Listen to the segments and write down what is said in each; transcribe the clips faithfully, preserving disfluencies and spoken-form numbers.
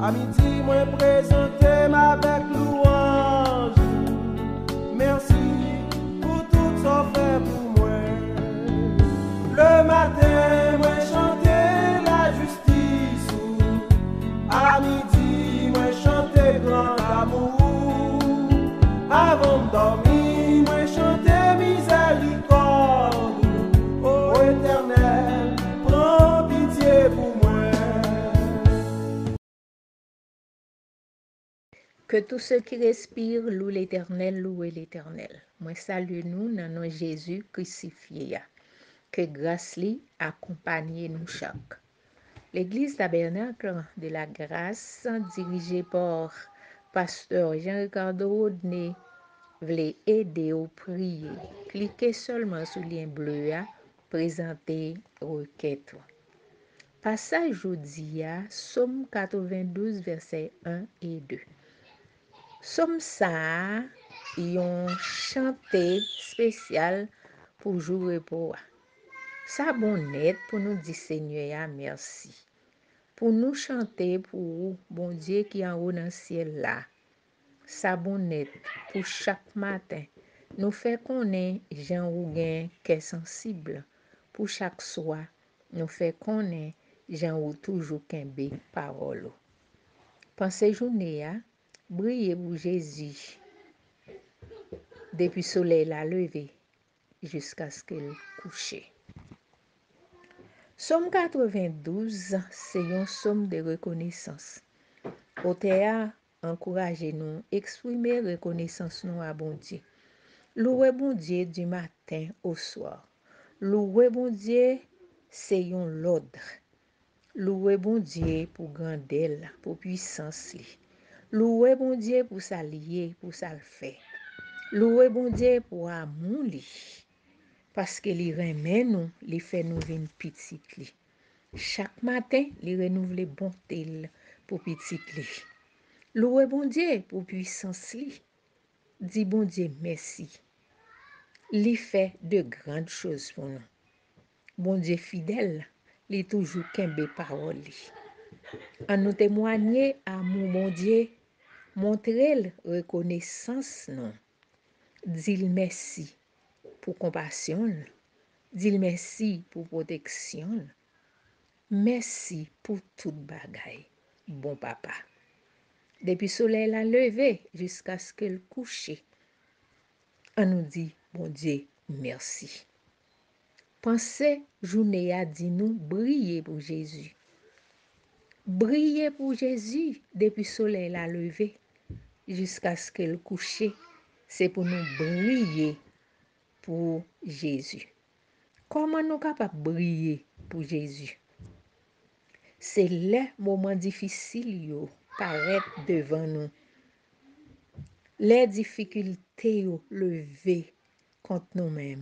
À midi, moi présenter avec louange. Merci pour tout ça fait pour moi. Le matin, moi chanter la justice. À midi, moi chanter grand amour. Avant de dormir, moi chanter miséricorde. Ô Éternel, prends pitié pour moi. Que tous ceux qui respirent louent l'Éternel, louez l'Éternel. Moi salue nous dans nom Jésus crucifié. Que grâce lui accompagne nous chaque. L'Église tabernacle de la grâce, dirigée par pasteur Jean-Ricardo Rodney, voulait aider au prier. Cliquez seulement sur le lien bleu, présenter requête. Passage aujourd'hui, Somme quatre-vingt-douze, versets un et deux. Somme ça, yon chanté spécial pour jour repos. Ça bon net pour nous dire Seigneur merci. Pour nous chanter pour bon Dieu qui en haut dans le ciel là. Ça bon net pour chaque matin. Nous fait connaître Jean Rougain qui est sensible. Pour chaque soir, nous fait connaître Jean ou toujours kembe parole. Pensez journée à briller pour Jésus depuis le soleil la levé jusqu'à ce qu'il couche. Somme quatre-vingt-douze, c'est un somme de reconnaissance. Auteur encourage nous exprimer reconnaissance nous à bon Dieu. Louer bon Dieu du matin au soir. Louer bon Dieu, c'est un l'ordre. Louer bon Dieu pour grandeur, pour puissance li. Louer bon Dieu pour sa lier, pour sa le faire. Louer bon Dieu pour amour li. Parce que li remet nous, li fait nous vin petit li. Chaque matin, li renouvelle bonté pour petit li. Louer bon Dieu pour puissance li. Dis bon Dieu merci. Li fait de grandes choses pour nous. Bon Dieu fidèle, li toujours kembe parole li. En nous témoigner amour bon Dieu, montrer reconnaissance non. Dis merci pour compassion. Dis merci pour protection. Merci pour toute bagaille. Bon papa. Depuis le soleil la levé jusqu'à ce qu'elle couche, on nous dit bon Dieu merci. Pensez journée a dit nous briller pour Jésus. Briller pour Jésus depuis le soleil la levé jusqu'à ce qu'elle couche, c'est pour nous briller pour Jésus. Comment nous capables briller pour Jésus? C'est les moments difficiles yo paraître devant nous. Les difficultés yo lever contre nous-mêmes.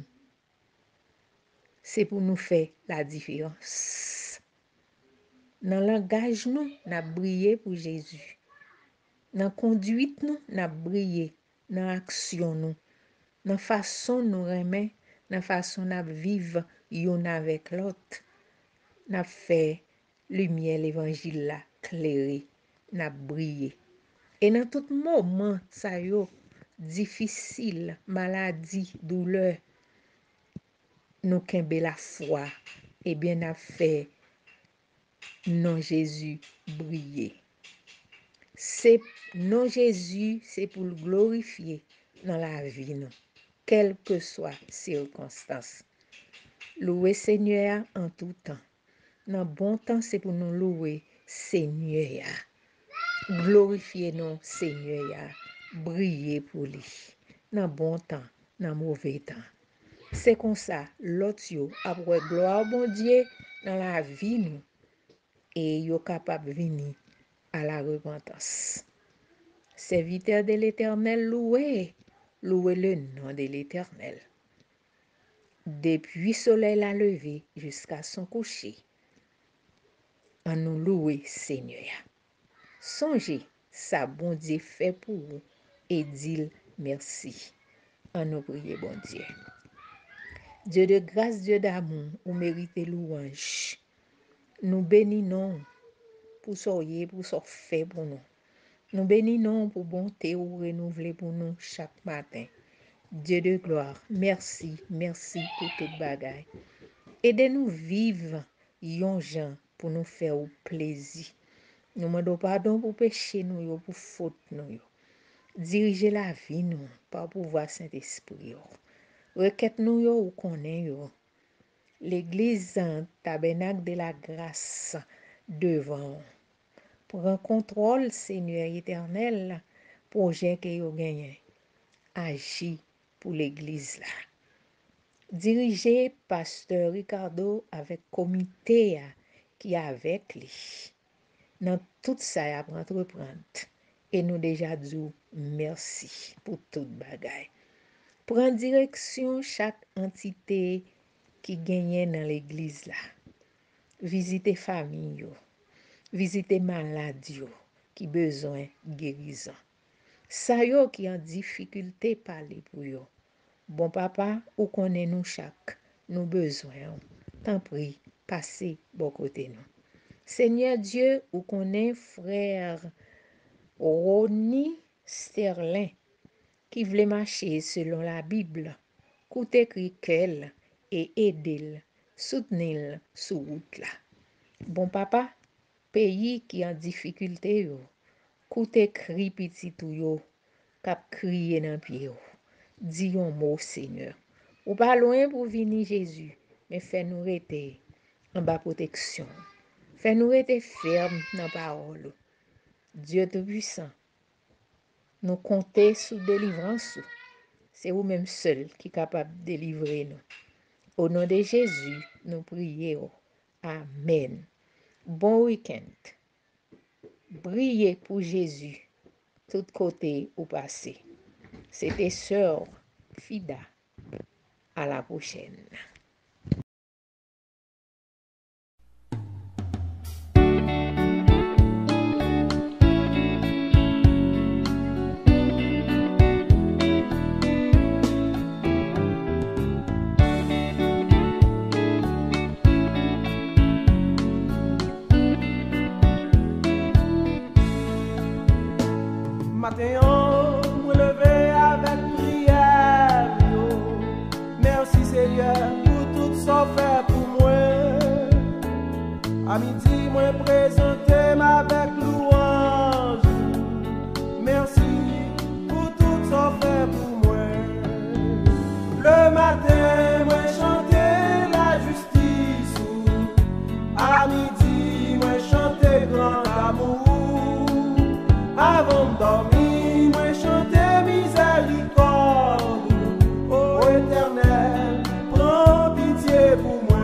C'est pour nous faire la différence. Dans le langage nous, n'a brillé pour Jésus. Dans la conduite nous, n'a brillé. Dans l'action nous, dans la façon nous remet, dans la façon nous vivre yon avec l'autre, n'a fait lumière l'évangile là clairé, n'a brillé. Et dans tout moment ça yo difficile, maladie, douleur, nous kembe la foi, et bien n'a fait non Jésus briller. C'est non Jésus, c'est pour le glorifier dans la vie nous, quelle que soit circonstance. Louer Seigneur en tout temps. Dans bon temps, c'est pour nous louer Seigneur. Glorifier nous Seigneur. Briller pour lui. Dans bon temps, dans mauvais temps. C'est comme ça, l'autre yo, après gloire bon Dieu dans la vie nous, et yo capable venir à la repentance. Serviteur de l'Éternel, louez, louez le nom de l'Éternel. Depuis le soleil la levé jusqu'à son coucher, en nous louer Seigneur. Songez, ça bon Dieu fait pour vous et dit merci. En nous prier bon Dieu. Dieu de grâce, Dieu d'amour, vous méritez louange. Nous bénissons pour soyez, pour ce fait pour nous. Nous bénissons pour bonté ou renouveler pour nous chaque matin. Dieu de gloire, merci, merci pour toute bagaille. Aidez-nous vivre yon gens pour nous faire plaisir. Nous demandons pardon pour péché nous, pour faute nous. Diriger la vie nous par pouvoir Saint-Esprit. Requête nous yo ou connaît yo. L'église tabernacle de la grâce devant. Prends contrôle, Seigneur éternel, projet que yo gagné. Agis pour l'église là. Dirigé pasteur Ricardo avec comité qui est avec lui. Dans tout ça, il a entreprendre. Et nous déjà dit merci pour toute bagaille. Prends direction chaque entité qui gagne dans l'église là. Visitez famille yo. Visitez malade yo qui besoin guérison. Ça yo qui en difficulté parler pour yo. Bon papa, ou connaît nous chaque nous besoin. Tant prie, passez bon côté nous. Seigneur Dieu, ou connaît frère Ronnie Sterling qui voulait marcher selon la Bible, coûte écrit qu'elle et aider, soutenir sur route là. Bon papa, pays qui en difficulté yo, coûte écrit petit tout yo, cap crier dans pied yo. Dis un mot Seigneur. Ou pas loin pour venir Jésus, mais fais-nous rester en bas protection. Fais-nous rester ferme dans parole. Dieu tout-puissant, nous compter sous délivrance. C'est vous-même seul qui est capable de délivrer nous. Au nom de Jésus, nous prions. Amen. Bon week-end. Brillez pour Jésus, tout côté ou passé. C'était Sœur Fida. À la prochaine. Matin, me lever avec prière. Yo. Merci Seigneur pour tout ça fait pour moi. À midi, moi présenter avec louange. Merci pour tout ça fait pour moi. Le matin, moi chanter la justice. À midi, moi chanter grand amour. Avant de dormir, moi chanter miséricorde. Ô Éternel, prends pitié pour moi.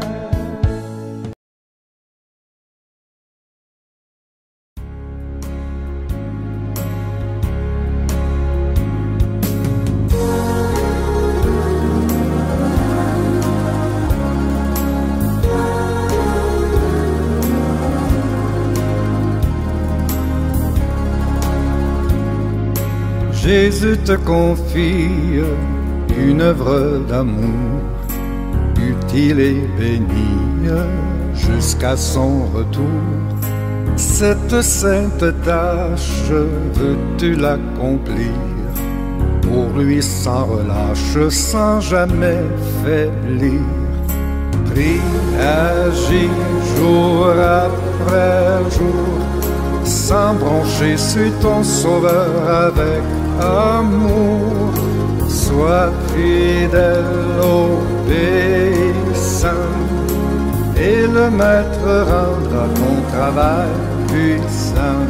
Jésus te confie une œuvre d'amour, utile et bénie jusqu'à son retour. Cette sainte tâche, veux-tu l'accomplir pour lui sans relâche, sans jamais faiblir? Prie, agis jour après jour, sans broncher, suis ton sauveur avec amour. Sois fidèle, obéissant, et le maître rendra ton travail puissant.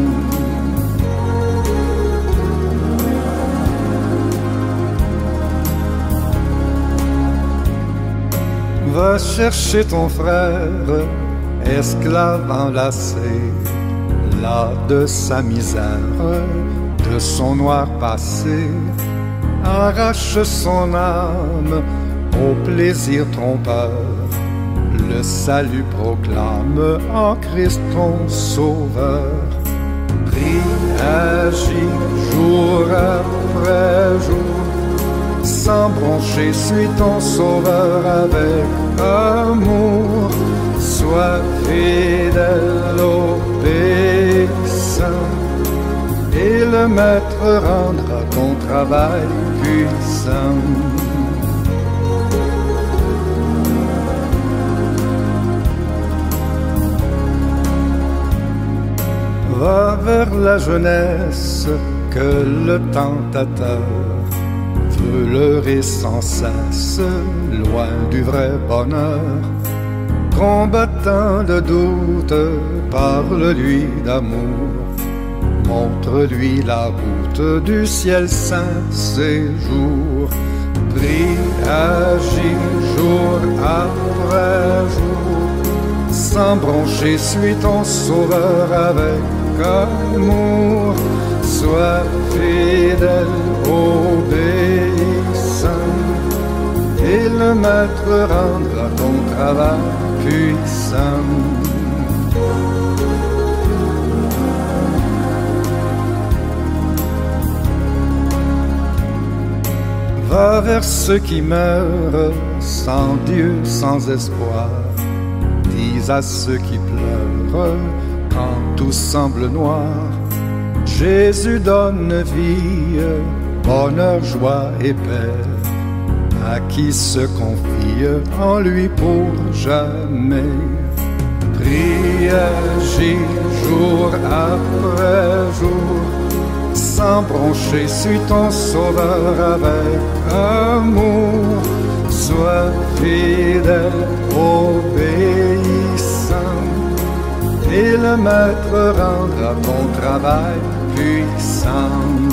Va chercher ton frère, esclave enlacé, là de sa misère, de son noir passé. Arrache son âme au plaisir trompeur. Le salut proclame en Christ ton sauveur. Prie, agis jour après jour, sans broncher, suis ton sauveur avec amour. Sois fidèle, obéissant, maître rendra ton travail puissant. Va vers la jeunesse que le tentateur veut leurrer sans cesse, loin du vrai bonheur. Combattant le doute, parle-lui d'amour, montre-lui la route du ciel saint séjour. Prie, agis jour après jour, sans broncher, suis ton sauveur avec amour. Sois fidèle, obéissant, et le maître rendra ton travail puissant. Va vers ceux qui meurent sans Dieu, sans espoir. Dis à ceux qui pleurent quand tout semble noir: Jésus donne vie, bonheur, joie et paix à qui se confie en lui pour jamais. Prie, agis jour après jour, sans broncher, suis ton sauveur avec amour. Sois fidèle, obéissant, et le maître rendra ton travail puissant.